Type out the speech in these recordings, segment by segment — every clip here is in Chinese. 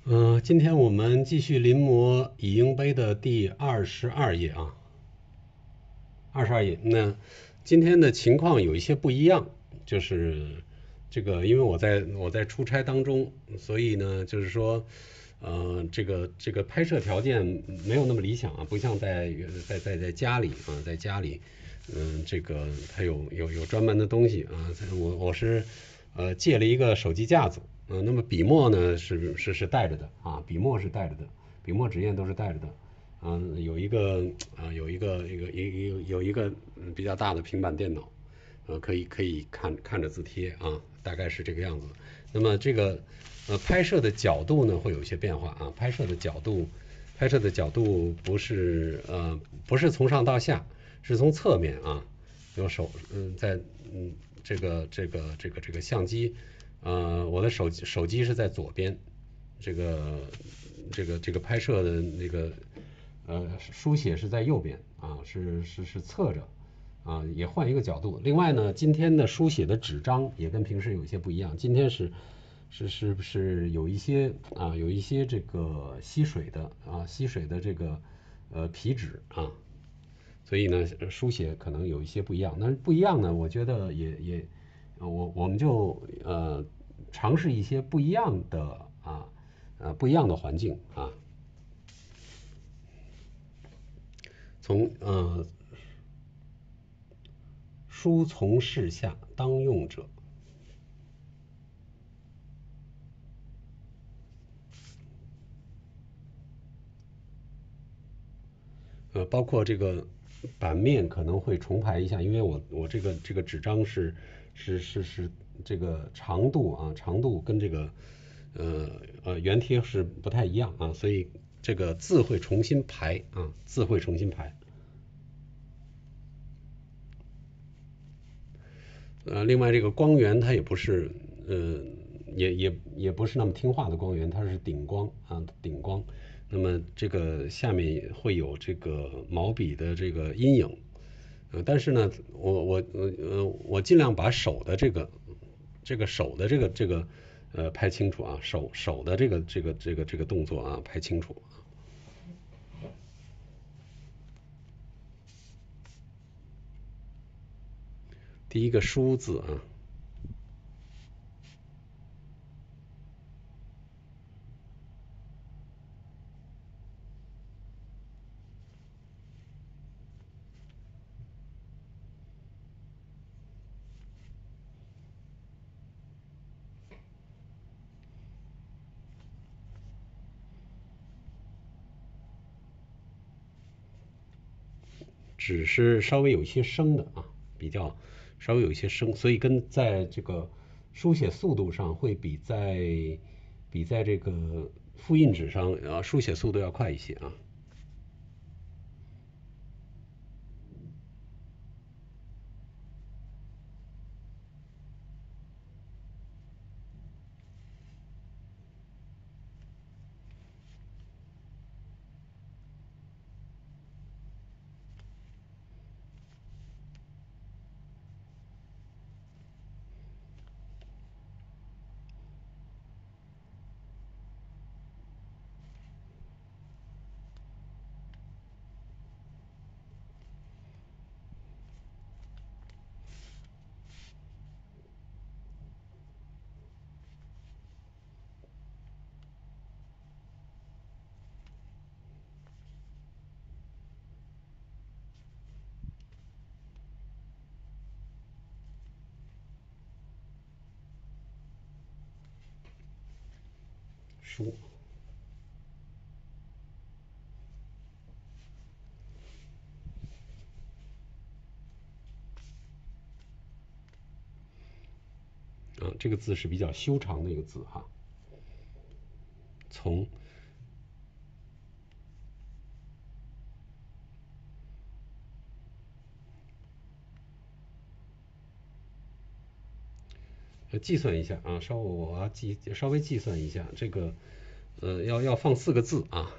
今天我们继续临摹《倚鹰碑》的第22页啊，22页。那今天的情况有一些不一样，就是因为我在出差当中，所以呢，就是说，这个拍摄条件没有那么理想啊，不像在家里啊，在家里，它有专门的东西啊，我是借了一个手机架子。那么笔墨呢是带着的啊，笔墨是带着的，笔墨纸砚都是带着的。有一个比较大的平板电脑，可以看着字贴啊，大概是这个样子。那么拍摄的角度呢会有一些变化啊，拍摄的角度不是从上到下，是从侧面啊，用手在相机我的手机是在左边，这个拍摄的书写是在右边啊，是侧着啊，也换一个角度。另外呢，今天的书写的纸张也跟平时有一些不一样，今天是有一些这个吸水的皮纸啊，所以呢书写可能有一些不一样。那不一样呢，我觉得我们就尝试一些不一样的不一样的环境啊，从书从事下当用者，包括这个版面可能会重排一下，因为我这个纸张是这个长度跟这个原贴是不太一样啊，所以这个字会重新排啊，字会重新排。另外这个光源它也不是也不是那么听话的光源，它是顶光啊顶光。那么这个下面会有这个毛笔的这个阴影，但是呢，我尽量把手的拍清楚啊，手的这个动作啊拍清楚。第一个书字啊，只是稍微有一些生的啊，稍微有一些生，所以在这个书写速度上会比在这个复印纸上书写速度要快一些啊。书这个字是比较修长的一个字哈，从计算一下啊，稍微计算一下这个要放4个字啊。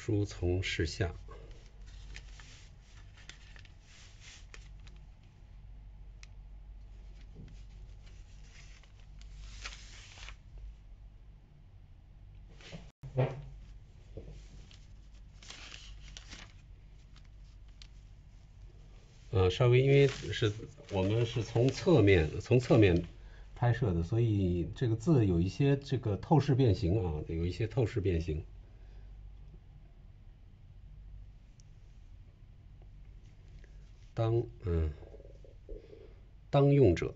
书从事下。稍微因为我们是从侧面拍摄的，所以这个字有一些这个透视变形啊，有一些透视变形。当用者。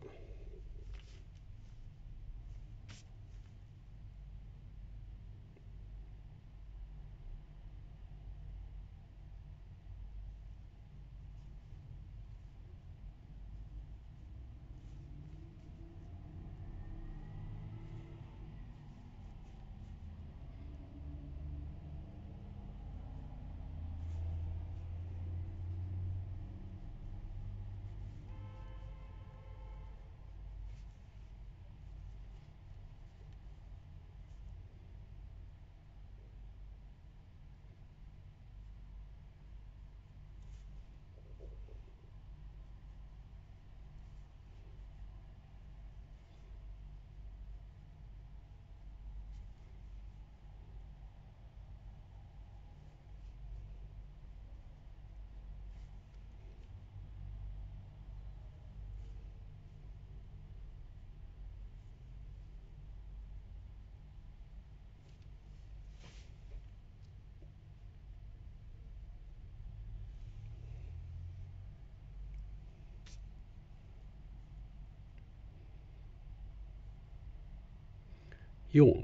用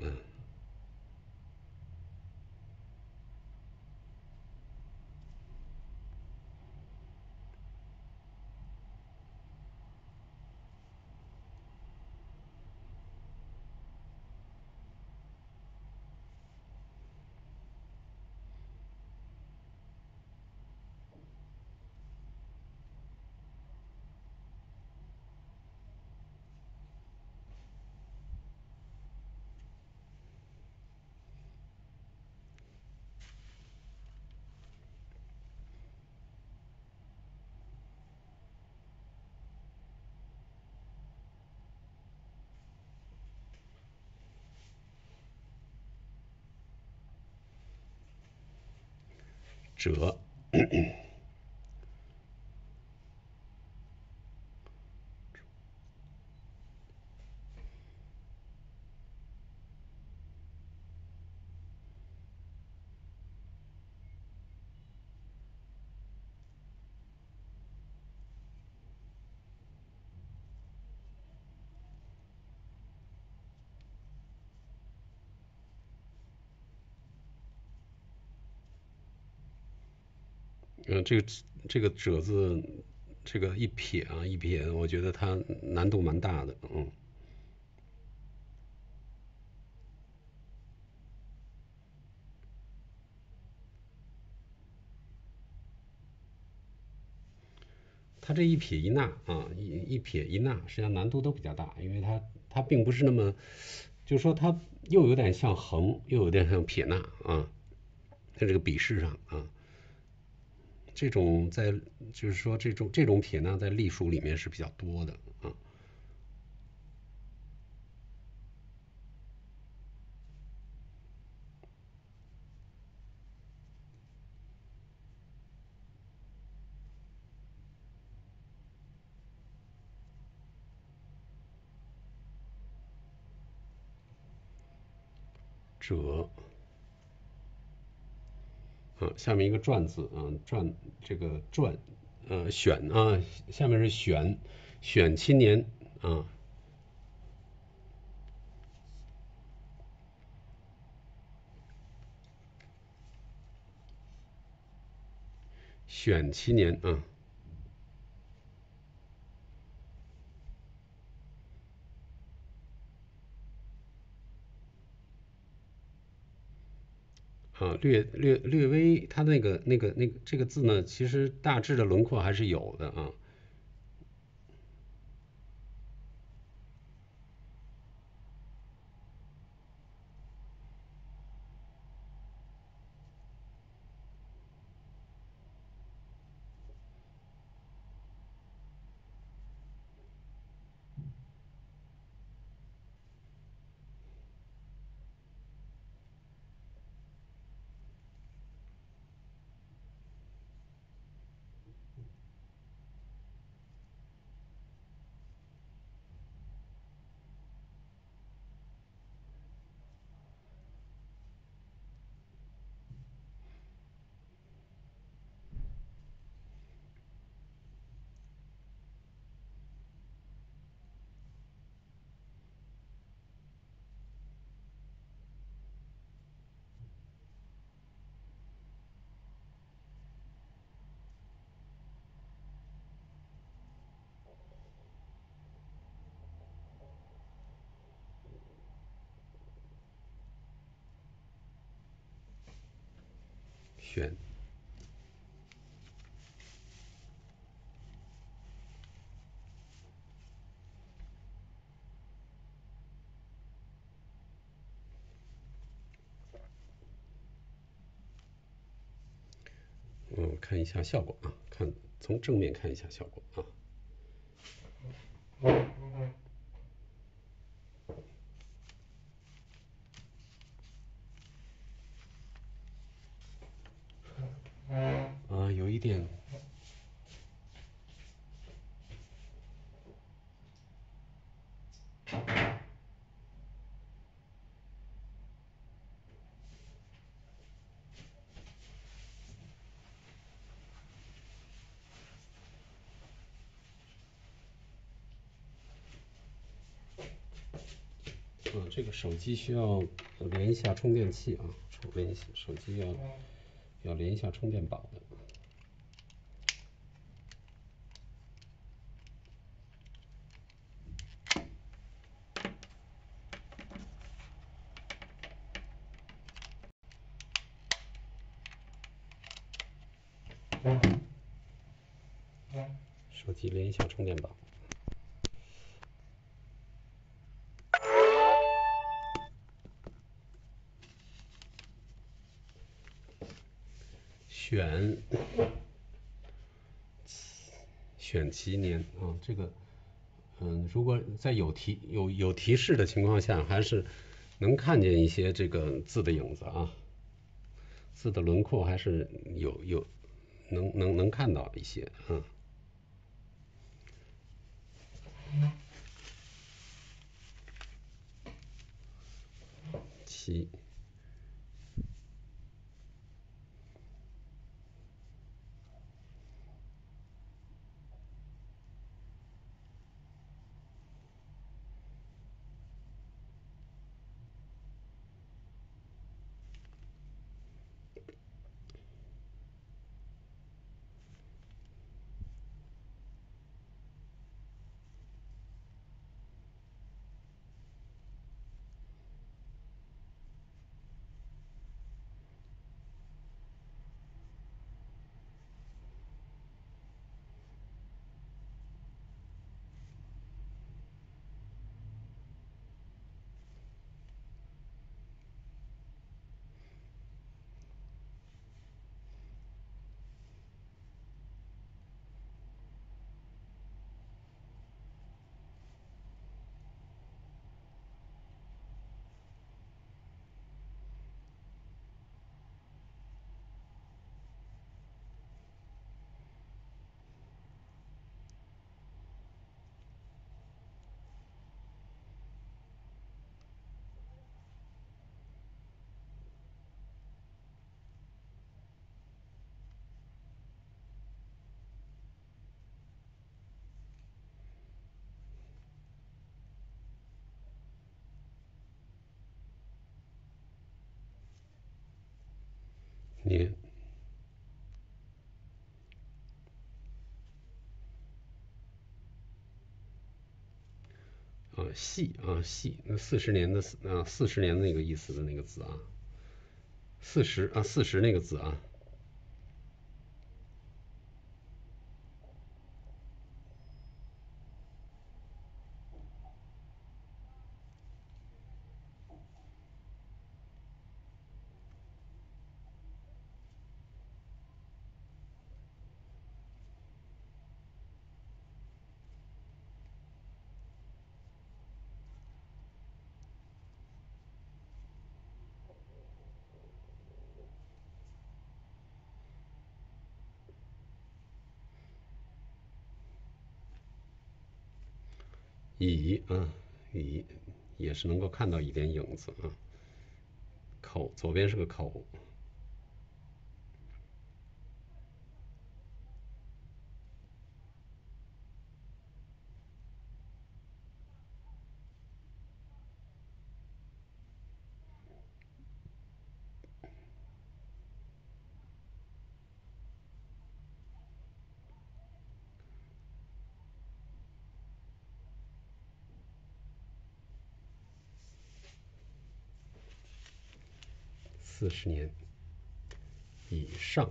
者。这个者字，这个一撇，我觉得它难度蛮大的。它这一撇一捺啊，一撇一捺，实际上难度都比较大，因为它并不是那么，就是说它又有点像横，又有点像撇捺啊，在这个笔势上啊，这种就是说这种撇捺在隶书里面是比较多的啊。者。下面一个篆字啊，这个篆，选啊，下面是选青年啊，选青年啊。略微，它这个字呢，其实大致的轮廓还是有的啊。 选。看一下效果啊，从正面看一下效果啊。有一点。这个手机需要连一下充电器啊，手机要连一下充电宝的。手机连一下充电宝。选其年啊，这个如果在有提示的情况下，还是能看见一些这个字的影子啊，字的轮廓还是能看到一些啊。其年系那40年的40年那个意思的那个字啊，40那个字啊。乙也是能够看到一点影子啊。口左边是个口。40年， 以上，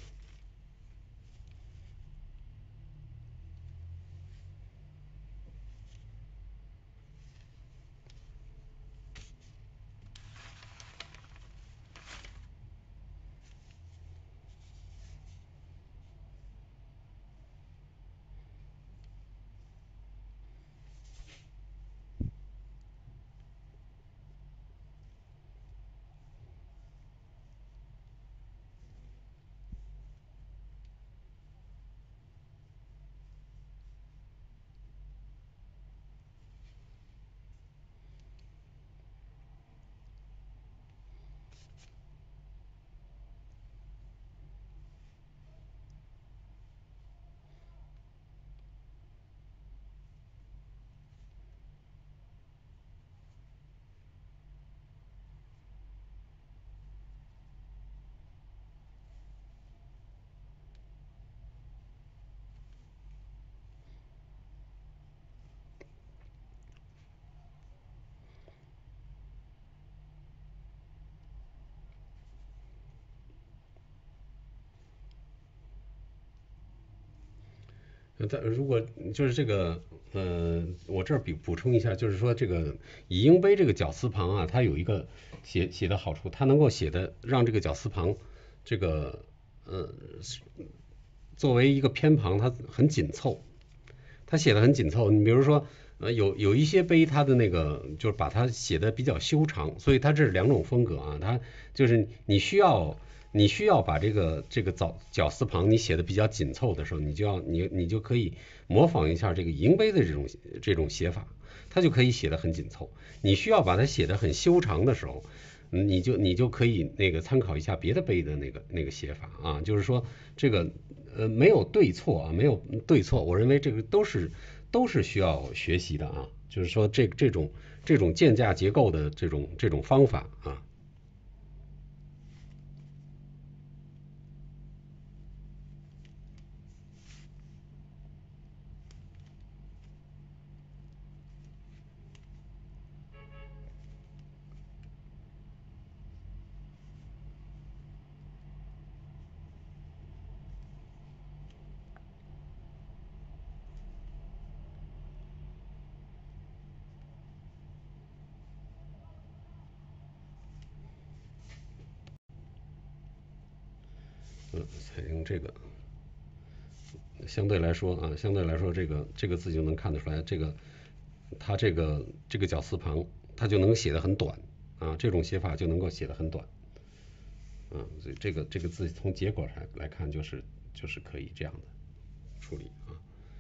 但如果就是这个，我这儿补充一下，就是说这个以英碑这个绞丝旁啊，它有一个写的好处，它能够写的让这个绞丝旁这个作为一个偏旁，它很紧凑，它写的很紧凑。你比如说，有一些碑，它的那个就是把它写的比较修长，所以它这是两种风格啊。它就是你需要把这个绞丝旁你写的比较紧凑的时候，你就可以模仿一下这个银碑的这种写法，它就可以写的很紧凑。你需要把它写的很修长的时候，你就可以那个参考一下别的碑的那个写法啊，就是说这个没有对错啊，没有对错，我认为这个都是需要学习的啊，就是说这种间架结构的这种方法啊。采用这个相对来说这个字就能看得出来，它这个绞丝旁它就能写的很短啊，这种写法就能够写的很短啊，所以这个字从结果上来看就是可以这样的处理啊。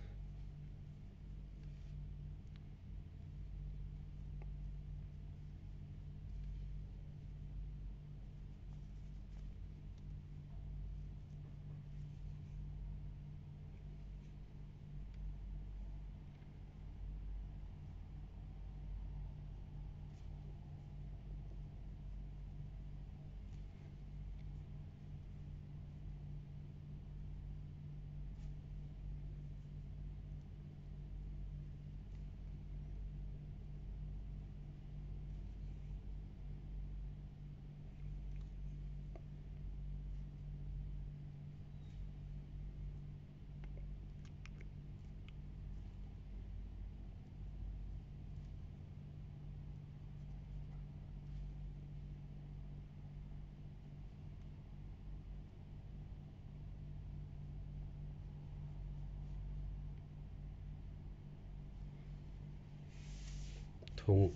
通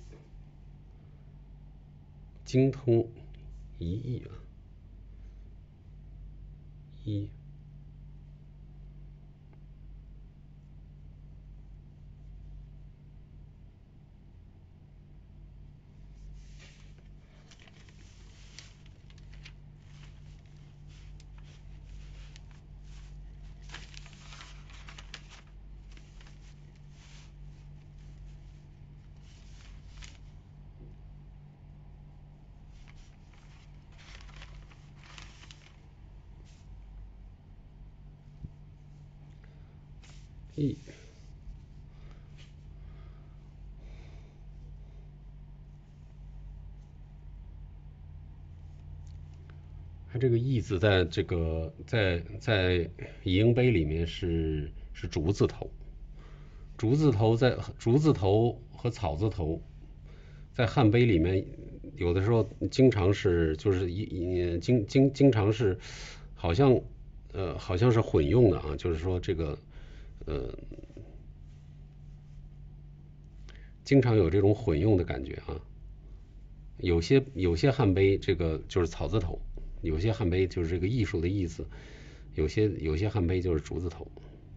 精通一意啊，一一它这个义字在这个在乙英碑里面是竹字头，竹字头和草字头在汉碑里面有的时候经常是就是经常是好像好像是混用的啊，就是说这个经常有这种混用的感觉啊。有些汉碑这个就是草字头，有些汉碑就是这个艺术的意思，有些汉碑就是竹字头。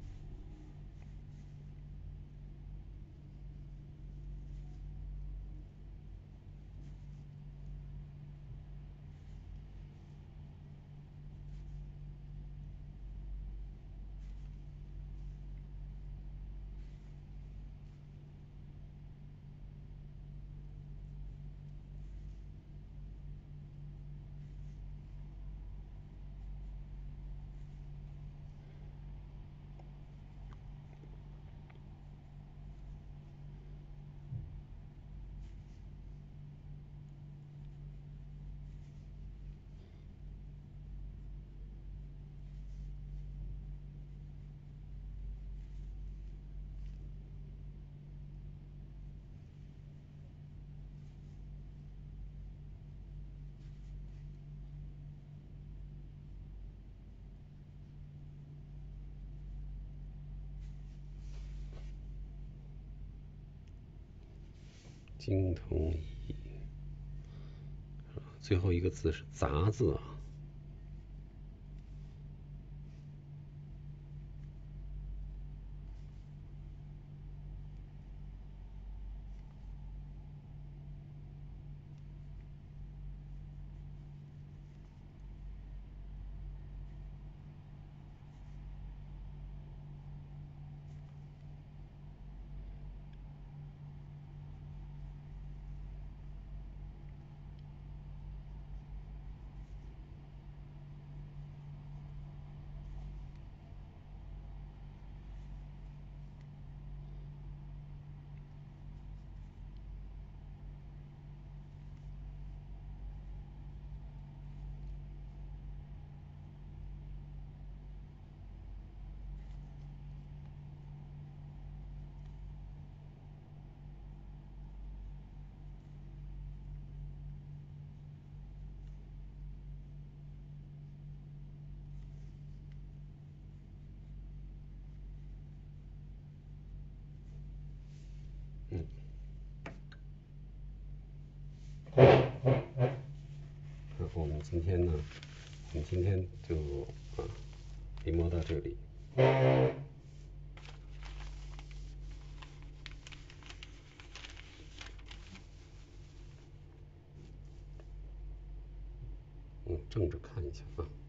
金童一，最后一个字是杂字啊。我们今天呢，我们今天就临摹到这里。正着看一下啊。